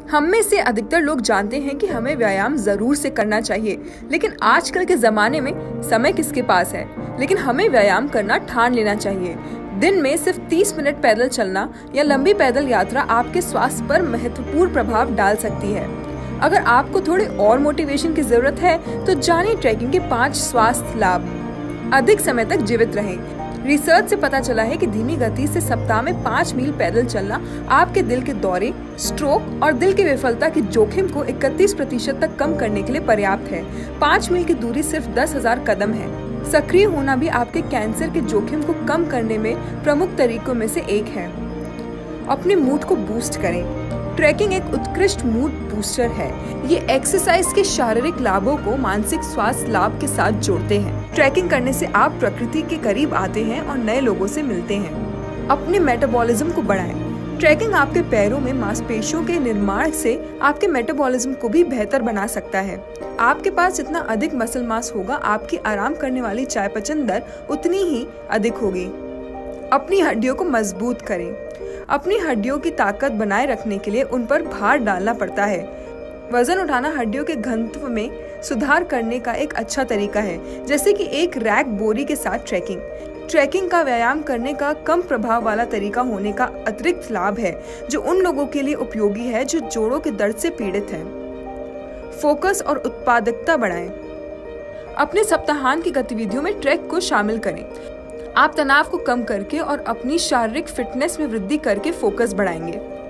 हम में से अधिकतर लोग जानते हैं कि हमें व्यायाम जरूर से करना चाहिए, लेकिन आजकल के जमाने में समय किसके पास है। लेकिन हमें व्यायाम करना ठान लेना चाहिए। दिन में सिर्फ 30 मिनट पैदल चलना या लंबी पैदल यात्रा आपके स्वास्थ्य पर महत्वपूर्ण प्रभाव डाल सकती है। अगर आपको थोड़े और मोटिवेशन की जरूरत है तो जानिए ट्रैकिंग के 5 स्वास्थ्य लाभ। अधिक समय तक जीवित रहें। रिसर्च से पता चला है कि धीमी गति से सप्ताह में 5 मील पैदल चलना आपके दिल के दौरे, स्ट्रोक और दिल की विफलता के जोखिम को 31% तक कम करने के लिए पर्याप्त है। 5 मील की दूरी सिर्फ 10,000 कदम है। सक्रिय होना भी आपके कैंसर के जोखिम को कम करने में प्रमुख तरीकों में से एक है। अपने मूड को बूस्ट करें। ट्रैकिंग एक उत्कृष्ट मूड बूस्टर है। ये एक्सरसाइज के शारीरिक लाभों को मानसिक स्वास्थ्य लाभ के साथ जोड़ते हैं। ट्रैकिंग करने से आप प्रकृति के करीब आते हैं और नए लोगों से मिलते हैं। अपने मेटाबॉलिज्म को बढ़ाएं। ट्रैकिंग आपके पैरों में मांसपेशियों के निर्माण से आपके मेटाबॉलिज्म को भी बेहतर बना सकता है। आपके पास जितना अधिक मसल मास होगा, आपकी आराम करने वाली चयापचय दर उतनी ही अधिक होगी। अपनी हड्डियों को मजबूत करें। अपनी हड्डियों की ताकत बनाए रखने के लिए उन पर भार डालना पड़ता है। वजन उठाना हड्डियों के घनत्व में सुधार करने का एक अच्छा तरीका है, जैसे कि एक रैक बोरी के साथ ट्रैकिंग। ट्रैकिंग का व्यायाम करने का कम प्रभाव वाला तरीका होने का अतिरिक्त लाभ है, जो उन लोगों के लिए उपयोगी है जो जोड़ों के दर्द से पीड़ित हैं। फोकस और उत्पादकता बढ़ाएं। अपने सप्ताहांत की गतिविधियों में ट्रैक को शामिल करें। आप तनाव को कम करके और अपनी शारीरिक फिटनेस में वृद्धि करके फोकस बढ़ाएंगे।